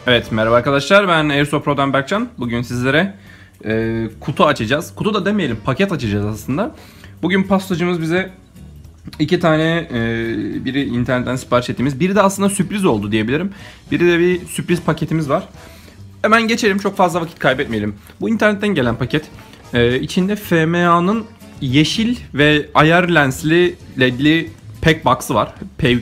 Evet, merhaba arkadaşlar, ben Airsoft Pro'dan Berkcan. Bugün sizlere kutu açacağız. Kutu da demeyelim, paket açacağız aslında. Bugün pastacımız bize iki tane, biri internetten sipariş ettiğimiz, biri de aslında sürpriz oldu diyebilirim. Biri de bir sürpriz paketimiz var. Hemen geçelim, çok fazla vakit kaybetmeyelim. Bu internetten gelen paket, içinde FMA'nın yeşil ve ayar lensli ledli pack box'ı var.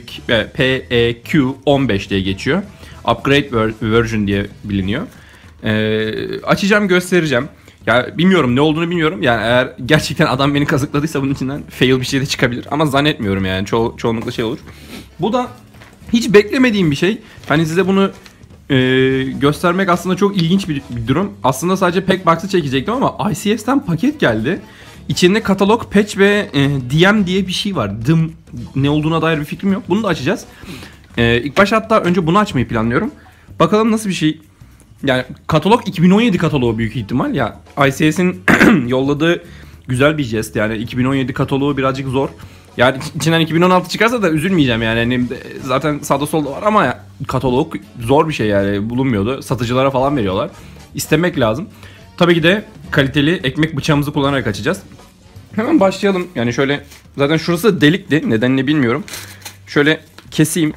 PEQ15 diye geçiyor. Upgrade version diye biliniyor. Açacağım, göstereceğim. Ya bilmiyorum, ne olduğunu bilmiyorum. Yani eğer gerçekten adam beni kazıkladıysa bunun içinden fail bir şey de çıkabilir. Ama zannetmiyorum yani. Çoğunlukla şey olur. Bu da hiç beklemediğim bir şey. Hani size bunu göstermek aslında çok ilginç bir durum. Aslında sadece pack box'ı çekecektim ama ICS'ten paket geldi. İçinde katalog, patch ve DM diye bir şey var. Ne olduğuna dair bir fikrim yok. Bunu da açacağız. İlk başta hatta önce bunu açmayı planlıyorum. Bakalım nasıl bir şey. Yani katalog 2017 kataloğu büyük ihtimal. Ya ICS'in yolladığı güzel bir jest. Yani 2017 kataloğu birazcık zor. Yani içinden 2016 çıkarsa da üzülmeyeceğim yani. Yani zaten sağda solda var ama ya, katalog zor bir şey yani, bulunmuyordu. Satıcılara falan veriyorlar. İstemek lazım. Tabii ki de kaliteli ekmek bıçağımızı kullanarak açacağız. Hemen başlayalım. Yani şöyle, zaten şurası delikti. Nedenini bilmiyorum. Şöyle keseyim.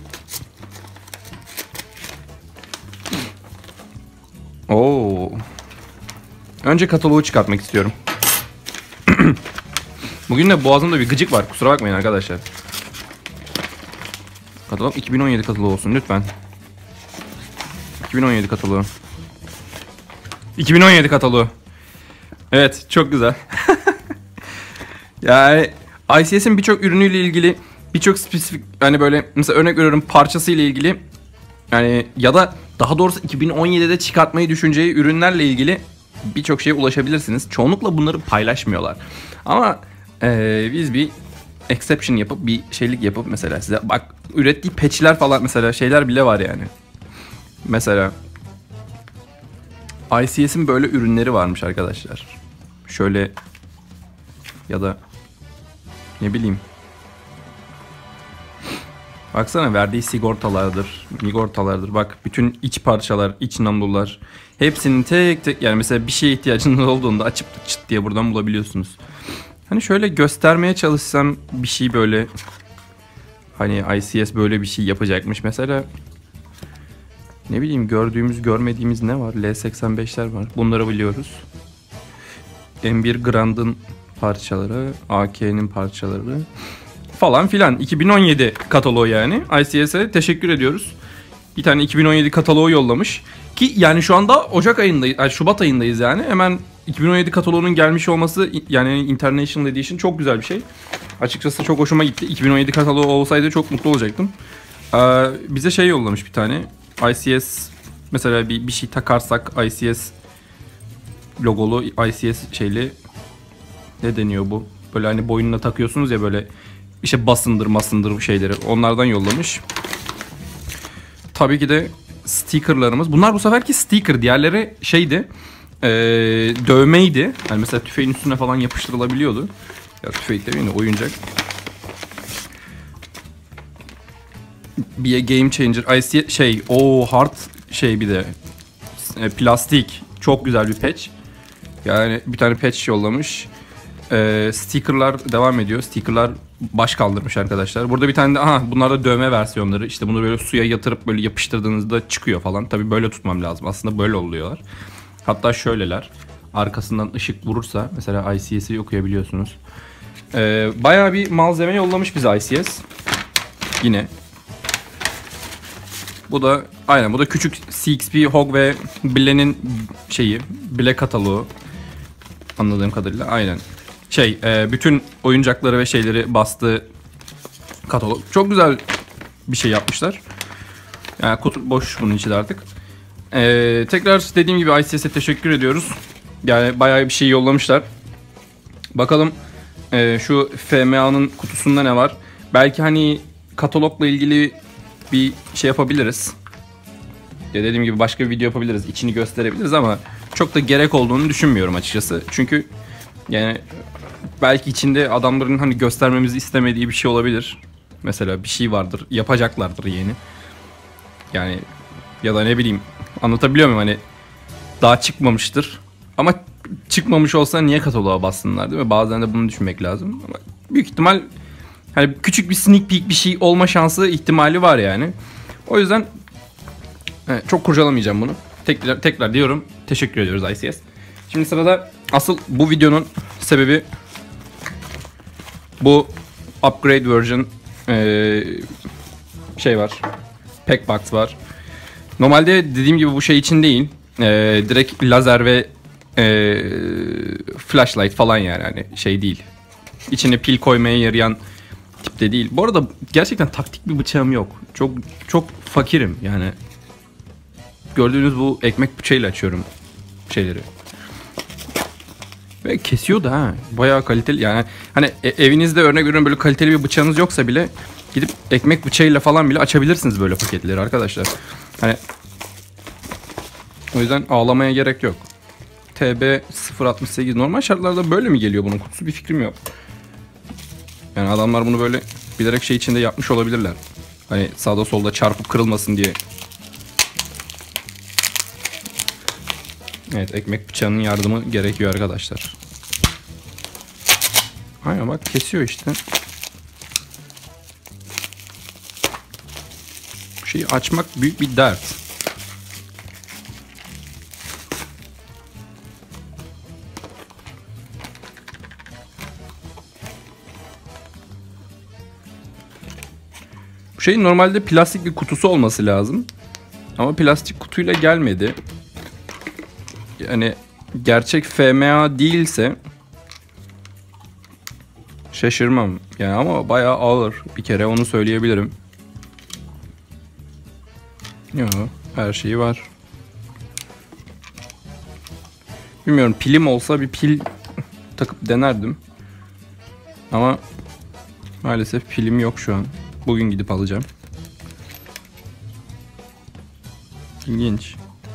Oo. Önce kataloğu çıkartmak istiyorum. Bugün de boğazımda bir gıcık var. Kusura bakmayın arkadaşlar. Katalog 2017 kataloğu olsun lütfen. 2017 kataloğu. 2017 kataloğu. Evet, çok güzel. Yani ICS'in birçok ürünüyle ilgili, birçok spesifik, hani böyle mesela örnek veriyorum, parçası ile ilgili, yani ya da daha doğrusu 2017'de çıkartmayı düşüneceği ürünlerle ilgili birçok şeye ulaşabilirsiniz. Çoğunlukla bunları paylaşmıyorlar. Ama biz bir exception yapıp, bir şeylik yapıp mesela size bak, ürettiği patchler falan mesela, şeyler bile var yani. Mesela ICS'in böyle ürünleri varmış arkadaşlar. Şöyle, ya da ne bileyim. Baksana, verdiği sigortalardır. Bak, bütün iç parçalar, iç namlular, hepsinin tek tek, yani mesela bir şeye ihtiyacınız olduğunda açıp çıt diye buradan bulabiliyorsunuz. Hani şöyle göstermeye çalışsam bir şey, böyle hani ICS böyle bir şey yapacakmış mesela. Ne bileyim, görmediğimiz ne var? L85'ler var. Bunları biliyoruz. M1 Grand'ın parçaları, AK'nin parçaları falan filan. 2017 kataloğu yani. ICS'e teşekkür ediyoruz. Bir tane 2017 kataloğu yollamış. Ki yani şu anda Ocak ayındayız, yani Şubat ayındayız yani. Hemen 2017 kataloğunun gelmiş olması, yani International Edition, çok güzel bir şey. Açıkçası çok hoşuma gitti. 2017 kataloğu olsaydı çok mutlu olacaktım. Bize şey yollamış bir tane. ICS, mesela bir şey takarsak ICS logolu, ICS şeyli, ne deniyor bu? Böyle hani boynuna takıyorsunuz ya, böyle işte basındır bu şeyleri. Onlardan yollamış. Tabii ki de stickerlarımız. Bunlar bu seferki sticker. Diğerleri şeydi, dövmeydi. Yani mesela tüfeğin üstüne falan yapıştırılabiliyordu. Ya tüfek demeyeyim de, oyuncak. Bir game changer. Hard şey, bir de plastik. Çok güzel bir patch. Yani bir tane patch yollamış. Stickerlar devam ediyor. Stickerlar baş kaldırmış arkadaşlar. Burada bir tane de, bunlar da dövme versiyonları. İşte bunu böyle suya yatırıp böyle yapıştırdığınızda çıkıyor falan. Tabii böyle tutmam lazım. Aslında böyle oluyorlar. Hatta şöyleler. Arkasından ışık vurursa mesela ICS'i okuyabiliyorsunuz. Bayağı bir malzeme yollamış bize ICS. Yine. Bu da aynen, bu da küçük CXP, Hog ve Ble'nin şeyi, Ble kataloğu. Anladığım kadarıyla aynen. Bütün oyuncakları ve şeyleri bastığı katalog. Çok güzel bir şey yapmışlar. Yani kutu boş bunun içi de artık. Tekrar dediğim gibi ICS'e teşekkür ediyoruz. Yani bayağı bir şey yollamışlar. Bakalım şu FMA'nın kutusunda ne var? Belki hani katalogla ilgili bir şey yapabiliriz. Ya dediğim gibi başka bir video yapabiliriz. İçini gösterebiliriz ama çok da gerek olduğunu düşünmüyorum açıkçası. Çünkü yani belki içinde adamların hani göstermemizi istemediği bir şey olabilir. Mesela bir şey vardır, yapacaklardır yeni. Yani ya da ne bileyim, Anlatabiliyor muyum? Hani daha çıkmamıştır. Ama çıkmamış olsa niye kataloğa bassınlar değil mi? Bazen de bunu düşünmek lazım. Ama büyük ihtimal hani küçük bir sneak peek bir şey olma şansı ihtimali var yani. O yüzden çok kurcalamayacağım bunu. Tekrar diyorum. Teşekkür ediyoruz ICS. Şimdi sırada asıl bu videonun sebebi bu upgrade version şey var. Pack box var. Normalde dediğim gibi bu şey için değil. Direkt lazer ve flashlight falan yani hani şey değil. İçine pil koymaya yarayan tipte değil. Bu arada gerçekten taktik bir bıçağım yok. Çok fakirim yani. Gördüğünüz bu ekmek bıçağıyla açıyorum şeyleri. Ve kesiyor da ha. Bayağı kaliteli yani. Hani evinizde örnek veriyorum böyle kaliteli bir bıçağınız yoksa bile gidip ekmek bıçağıyla falan bile açabilirsiniz böyle paketleri arkadaşlar. Hani o yüzden ağlamaya gerek yok. TB 068 normal şartlarda böyle mi geliyor bunun kutusu, bir fikrim yok. Yani adamlar bunu böyle bilerek şey içinde yapmış olabilirler. Hani sağda solda çarpıp kırılmasın diye. Evet, ekmek bıçağının yardımı gerekiyor arkadaşlar. Aynen bak kesiyor işte. Bu şeyi açmak büyük bir dert. Bu şeyin normalde plastik bir kutusu olması lazım. Ama plastik kutuyla gelmedi. Yani gerçek FMA değilse şaşırmam. Yani ama bayağı ağır bir kere, onu söyleyebilirim. Yok, her şeyi var. Bilmiyorum, pilim olsa bir pil takıp denerdim. Ama maalesef pilim yok şu an. Bugün gidip alacağım. İlginç.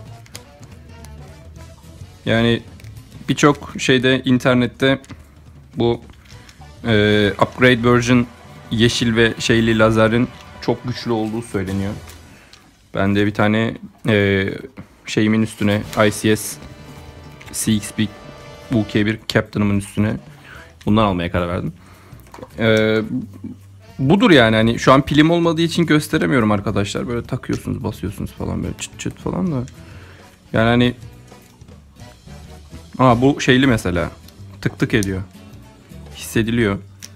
Yani birçok şeyde internette bu upgrade version yeşil ve şeyli lazerin çok güçlü olduğu söyleniyor. Ben de bir tane şeyimin üstüne ICS CXP UK1 Captain'ımın üstüne bundan almaya karar verdim. Budur yani, hani şu an pilim olmadığı için gösteremiyorum arkadaşlar. Böyle takıyorsunuz, basıyorsunuz falan, böyle çıt çıt falan da. Yani hani bu şeyli mesela. Tık tık ediyor. Hissediliyor.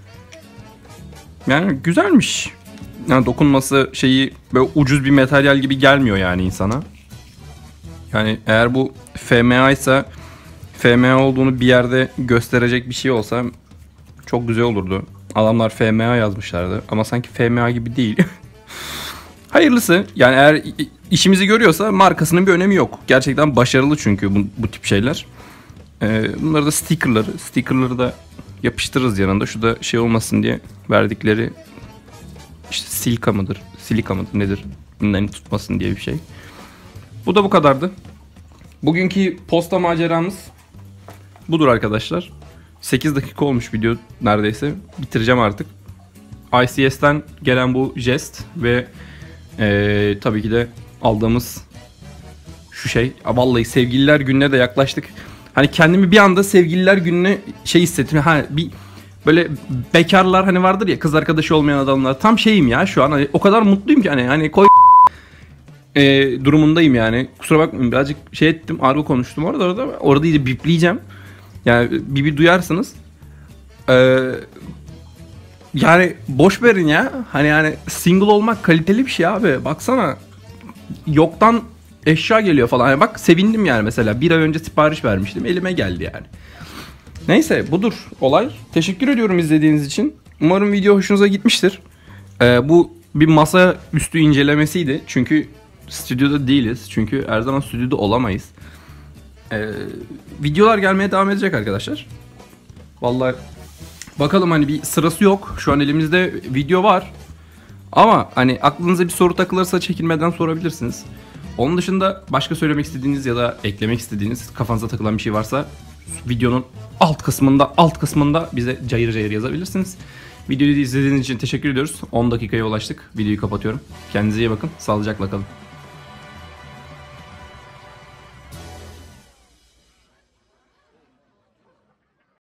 Yani güzelmiş. Yani dokunması şeyi böyle ucuz bir materyal gibi gelmiyor yani insana. Yani eğer bu FMA ise, FMA olduğunu bir yerde gösterecek bir şey olsa çok güzel olurdu. Adamlar FMA yazmışlardı ama sanki FMA gibi değil. Hayırlısı. Yani eğer işimizi görüyorsa markasının bir önemi yok. Gerçekten başarılı çünkü bu tip şeyler. Bunları da stickerları da yapıştırırız yanında. Şu da şey olmasın diye verdikleri işte silika mıdır nedir, bunların tutmasın diye bir şey. Bu da bu kadardı. Bugünkü posta maceramız budur arkadaşlar. 8 dakika olmuş video neredeyse. Bitireceğim artık. ICS'ten gelen bu jest ve tabii ki de aldığımız şu şey. Vallahi sevgililer gününe de yaklaştık. Hani kendimi bir anda sevgililer gününe şey hissettim. Bir böyle bekarlar hani vardır ya, kız arkadaşı olmayan adamlar. Tam şeyim ya şu an. Hani o kadar mutluyum ki hani koy durumundayım yani. Kusura bakmayın, birazcık şey ettim, argo konuştum orada iyice bipleyeceğim. Yani bir duyarsınız. Yani boş verin ya. Hani yani single olmak kaliteli bir şey abi. Baksana. Yoktan eşya geliyor falan. Yani bak sevindim yani mesela. Bir ay önce sipariş vermiştim. Elime geldi yani. Neyse budur olay. Teşekkür ediyorum izlediğiniz için. Umarım video hoşunuza gitmiştir. Bu bir masa üstü incelemesiydi. Çünkü stüdyoda değiliz. Çünkü her zaman stüdyoda olamayız. Videolar gelmeye devam edecek arkadaşlar. Vallahi bakalım, hani bir sırası yok. Şu an elimizde video var. Ama hani aklınıza bir soru takılırsa çekinmeden sorabilirsiniz. Onun dışında başka söylemek istediğiniz ya da eklemek istediğiniz, kafanıza takılan bir şey varsa videonun alt kısmında bize cayır cayır yazabilirsiniz. Videoyu izlediğiniz için teşekkür ediyoruz. 10 dakikaya ulaştık. Videoyu kapatıyorum. Kendinize iyi bakın. Sağlıcakla kalın.